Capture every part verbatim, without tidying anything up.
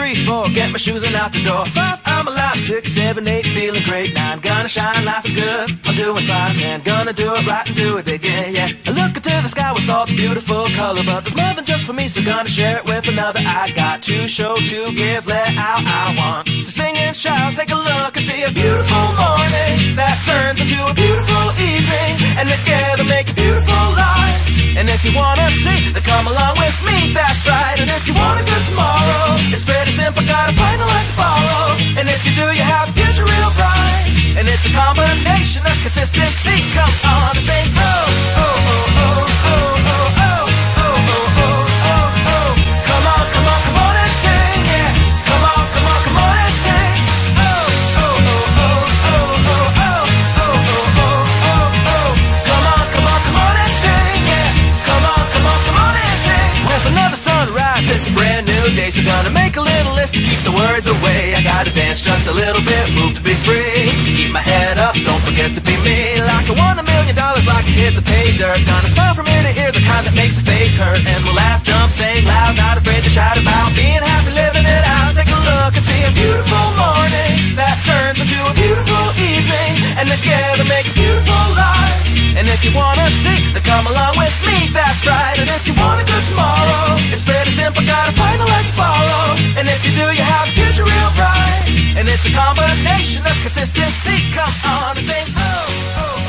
three, four, get my shoes and out the door. Five, I'm alive. Six, seven, eight, feeling great. Nine, gonna shine, life is good. I'm doing fine. Ten, gonna do it right and do it again, yeah. I look into the sky with all its beautiful color, but there's more than just for me, so gonna share it with another. I got to show, to give, let out. I want to sing and shout. Take a look and see a beautiful morning that turns into a beautiful evening, and together make a beautiful life. And if you wanna see, then come along with me, that's right. And if you want a good tomorrow, it's pretty simple, gotta find a light to follow. And if you do, you have a future real bright. And it's a combination of consistency. Come on and sing, oh, oh, oh, oh, oh, oh, oh, oh, oh, oh, oh, oh. Come on, come on, come on and sing, yeah. Come on, come on, come on and sing. Oh, oh, oh, oh, oh, oh, oh, oh, oh, oh, oh, oh. Come on, come on, come on and sing, yeah. Come on, come on, come on and sing. With another sunrise, it's a brand new day, so gonna make a little list to keep the words away. I gotta dance just a little bit, move to be free, to keep my head up, don't forget to be me. Like I won a million dollars, like a hit to pay dirt. Gonna smile from ear to ear, the kind that makes a face hurt. And we'll laugh, jump, sing loud, not afraid to shout about being happy, living it out. Take a look and see a beautiful morning that turns into a beautiful evening, and together make a beautiful life. And if you wanna see, then come along with me, that's right. And if you want a good tomorrow, it's pretty simple, gotta find a light to follow. And if you do, you have a future real bright. And it's a combination of consistency. Come on and sing, oh, oh, oh.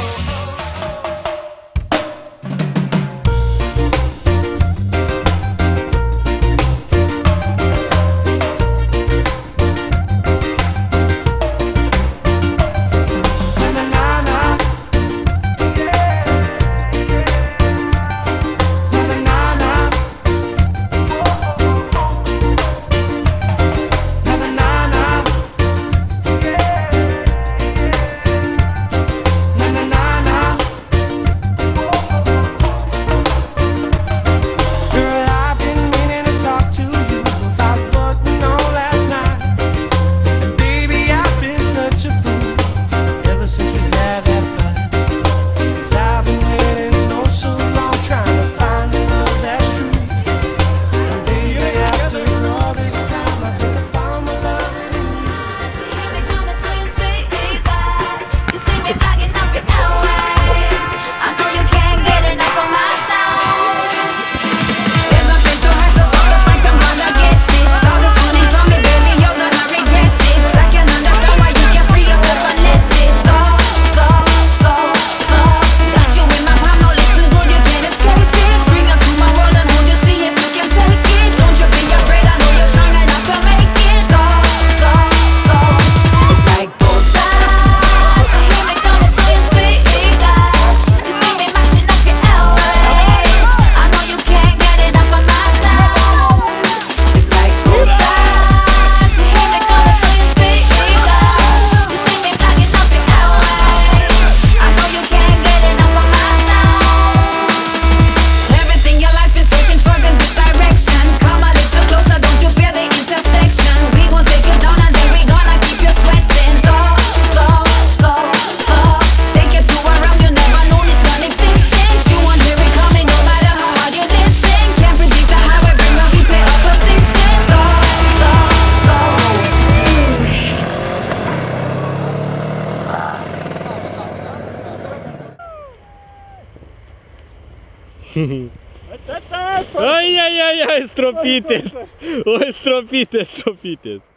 Ai, ai, ai, ai, stropite! O stropite, stropite!